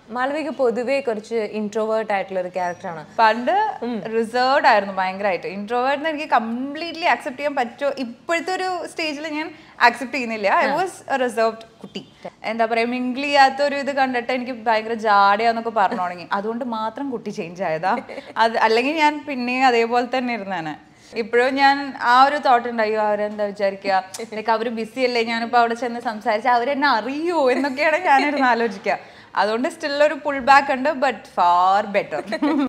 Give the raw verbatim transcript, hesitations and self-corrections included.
മാളവിക പൊതുവേ കുറച്ച് ഇൻട്രോവേർട്ട് ആയിട്ടുള്ള ഒരു ക്യാരക്ടറാണ്. പണ്ട് റിസർവ്ഡ് ആയിരുന്നു ഭയങ്കരമായിട്ട്. ഇൻട്രോവേർട്ട് എനിക്ക് കംപ്ലീറ്റ്ലി ആക്സെപ്റ്റ് ചെയ്യാൻ പറ്റുമോ ഇപ്പോഴത്തെ ഒരു സ്റ്റേജിൽ ഞാൻ ആക്സെപ്റ്റ് ചെയ്യുന്നില്ല. ഐ വാസ് റിസർവ്ഡ് കുട്ടി. എന്താ പറയുക, മിംഗിൾ ചെയ്യാത്ത ഒരു ഇത് കണ്ടിട്ട് എനിക്ക് ഭയങ്കര ജാടയാന്നൊക്കെ പറഞ്ഞു തുടങ്ങി. അതുകൊണ്ട് മാത്രം കുട്ടി ചേഞ്ച് ആയതാ. അത് അല്ലെങ്കിൽ ഞാൻ പിന്നെയും അതേപോലെ തന്നെ ഇരുന്നേനെ. ഇപ്പോഴും ഞാൻ ആ ഒരു തോട്ട് ഉണ്ടായോ, അവരെന്താ വിചാരിക്കുക, ലൈക്ക് അവർ ബിസി അല്ലേ, ഞാനിപ്പോൾ അവിടെ ചെന്ന് സംസാരിച്ചാൽ അവരെന്നെ അറിയോ എന്നൊക്കെയാണ് ഞാനിരുന്ന് ആലോചിക്കുക. അതുകൊണ്ട് സ്റ്റിൽ ഒരു പുൾ ബാക്ക് ഉണ്ട്, ബട്ട് ഫാർ ബെറ്റർ.